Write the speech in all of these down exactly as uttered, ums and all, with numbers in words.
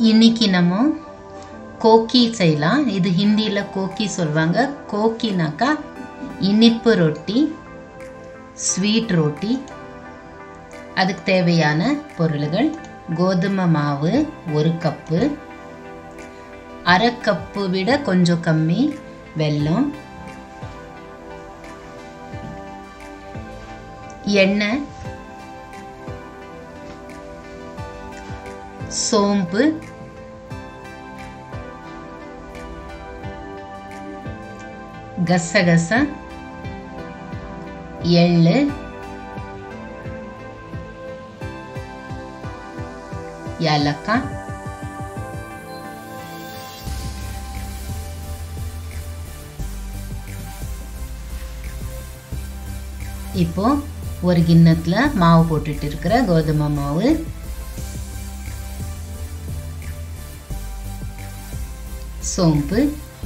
இன்னைக்கு நம்ம கோக்கி செய்யலாம். இது ஹிந்தியில் கோக்கி சொல்லுவாங்க. கோக்கினாக்கா இனிப்பு ரொட்டி, ஸ்வீட் ரொட்டி. அதுக்கு தேவையான பொருள்கள்: கோதுமை மாவு ஒரு கப்பு, அரை கப்பு விட கொஞ்சம் கம்மி வெல்லம், எண்ணெய், சோம்பு, கசகச, எள்ளு, ஏலக்காய், இப்போ ஒரு கிண்ணத்துல மாவு போட்டுட்டு இருக்கிற கோதுமை மாவு, சோம்பு,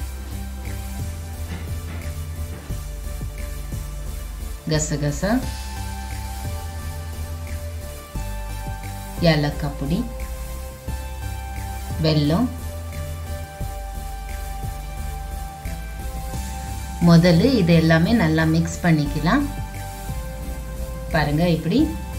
கசகச, ஏலக்காய் பொடி, வெல்லம். முதல்ல இது எல்லாமே நல்லா மிக்ஸ் பண்ணிக்கலாம். பாருங்க இப்படி.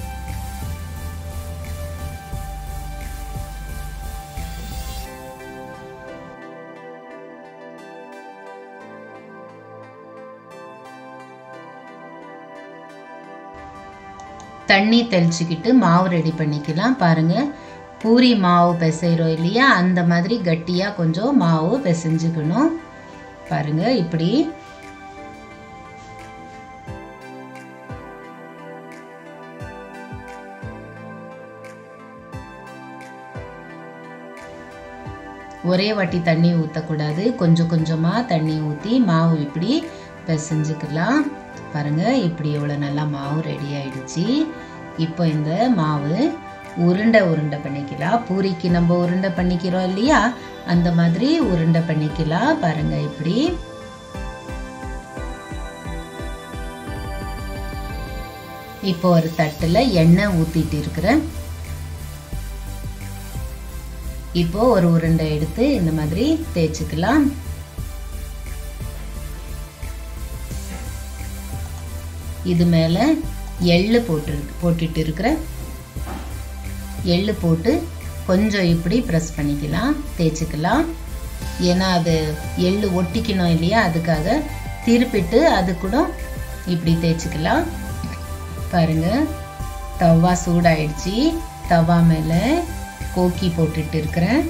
தண்ணி தெளிச்சுக்கிட்டு மாவு ரெடி பண்ணிக்கலாம். பாருங்க, பூரி மாவு பிசைறோம் இல்லையா, அந்த மாதிரி கட்டியா கொஞ்சம் மாவு பிசைஞ்சுக்கணும். பாருங்க இப்படி. ஒரே வாட்டி தண்ணி ஊற்றக்கூடாது, கொஞ்சம் கொஞ்சமா தண்ணி ஊற்றி மாவு இப்படி பிசைஞ்சுக்கலாம். பாருங்க இப்படி எவ்வளோ நல்லா மாவு ரெடி ஆயிடுச்சு. இப்போ இந்த மாவு உருண்டை உருண்டை பண்ணிக்கலாம். பூரிக்கு நம்ம உருண்டை பண்ணிக்கிறோம் இல்லையா, அந்த மாதிரி உருண்டை பண்ணிக்கலாம். பாருங்க இப்படி. இப்போ ஒரு தட்டுல எண்ணெய் ஊத்திட்டு இருக்கிறேன். இப்போ ஒரு உருண்டை எடுத்து இந்த மாதிரி தேய்ச்சிக்கலாம். இது மேல எள்ளு போட்டு போட்டுட்டு இருக்கிறேன். எள்ளு போட்டு கொஞ்சம் இப்படி ப்ரெஸ் பண்ணிக்கலாம், தேய்ச்சிக்கலாம். ஏன்னா அது எள்ளு ஒட்டிக்கணும் இல்லையா, அதுக்காக திருப்பிட்டு அது கூட இப்படி தேய்ச்சிக்கலாம். பாருங்க, தவா சூடாயிடுச்சு. தவா மேல கோக்கி போட்டுட்டு இருக்கிறேன்.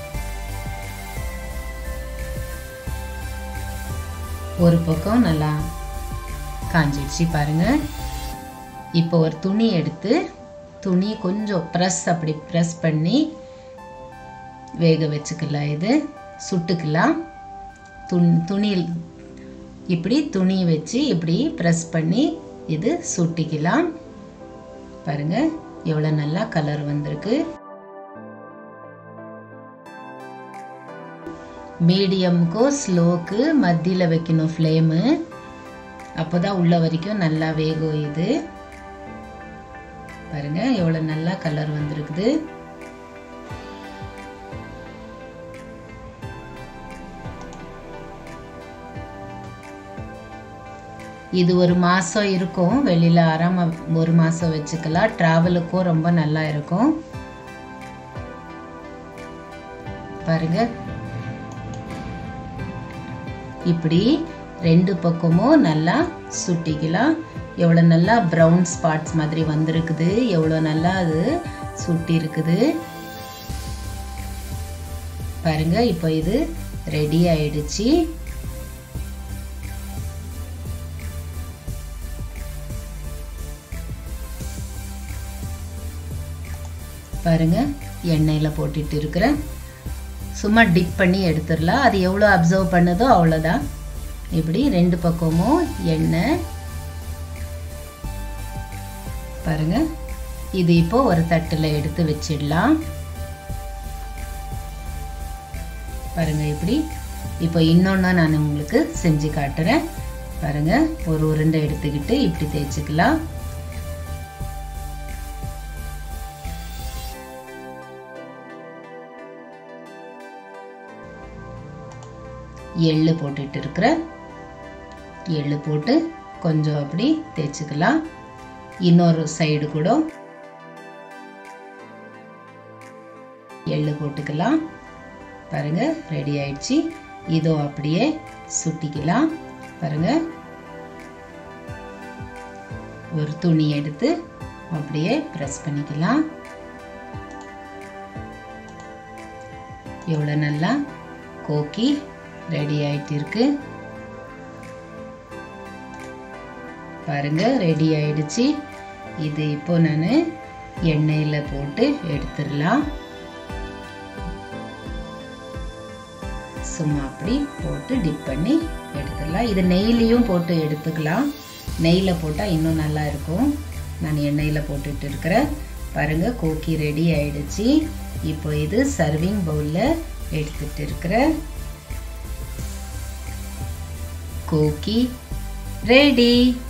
ஒரு பக்கம் நல்லா காஞ்சிடுச்சு. பாருங்க. இப்போ ஒரு துணி எடுத்து துணி கொஞ்சம் ப்ரெஸ் அப்படி ப்ரெஸ் பண்ணி வேக வச்சுக்கலாம். இது சுட்டுக்கலாம். துணி துணி இப்படி துணி வச்சு இப்படி ப்ரெஸ் பண்ணி இது சுட்டிக்கலாம். பாருங்க எவ்வளோ நல்லா கலர் வந்திருக்கு. மீடியம்க்கு ஸ்லோக்கு மத்தியில் வைக்கணும் ஃப்ளேமு. அப்போதான் உள்ள வரைக்கும் நல்லா வேகும். இது பாருங்க எவ்வளவு நல்லா கலர் வந்திருக்குது. இது ஒரு மாசம் இருக்கும் வெளியில, ஆறாம ஒரு மாசம் வச்சுக்கலாம். டிராவலுக்கும் ரொம்ப நல்லா இருக்கும். பாருங்க இப்படி ரெண்டு பக்கமும் நல்லா சுட்டிக்கலாம். எவ்வளோ நல்லா ப்ரௌன் ஸ்பாட்ஸ் மாதிரி வந்திருக்குது. எவ்வளோ நல்லா அது சுட்டி இருக்குது பாருங்க. இப்போ இது ரெடி ஆயிடுச்சு. பாருங்க எண்ணெயில் போட்டுட்டு இருக்கிறேன். சும்மா டிப் பண்ணி எடுத்துடலாம். அது எவ்வளோ அப்சர்வ் பண்ணதோ அவ்வளோதான். இப்படி ரெண்டு பக்கமும் எண்ணெய். பாருங்க இது இப்போ ஒரு தட்டில் எடுத்து வச்சிடலாம். பாருங்க இப்படி. இப்போ இன்னொன்று நான் உங்களுக்கு செஞ்சு காட்டுறேன். பாருங்க ஒரு உருண்டை எடுத்துக்கிட்டு இப்படி தேய்ச்சிக்கலாம். எள்ளு போட்டுட்டு இருக்கிறேன். எள்ளு போட்டு கொஞ்சம் அப்படி தேய்ச்சிக்கலாம். இன்னொரு சைடு கூட எள்ளு போட்டுக்கலாம். பாருங்க ரெடி ஆயிடுச்சு. இதோ அப்படியே சுட்டிக்கலாம். பாருங்க ஒரு துணி எடுத்து அப்படியே பிரஸ் பண்ணிக்கலாம். எவ்வளவு நல்லா கோக்கி ரெடி ஆயிட்டு இருக்கு பாருங்க. ரெடி ஆயிடுச்சு. இது இப்போ நான் எண்ணெயில போட்டு எடுத்துடலாம். சும்மா அப்படி போட்டு டிப் பண்ணி எடுத்துடலாம். இது நெய்லையும் போட்டு எடுத்துக்கலாம். நெய்ல போட்டா இன்னும் நல்லா இருக்கும். நான் எண்ணெயில போட்டுட்டு இருக்கிறேன். பாருங்க கோக்கி ரெடி ஆயிடுச்சு. இப்போ இது சர்விங் பவுல்ல எடுத்துட்டு இருக்கிறேன். கோக்கி ரெடி.